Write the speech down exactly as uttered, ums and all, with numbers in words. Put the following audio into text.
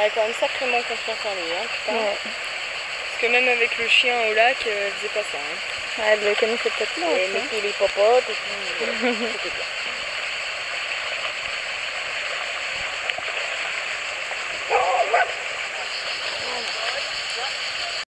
a quand même sacrément confiance en lui, hein, putain. Ouais. Parce que même avec le chien au lac, euh, elle faisait pas ça. Hein. Ouais, elle le connaissait peut-être pas. Elle mettait les popotes et puis... euh, c'était bien.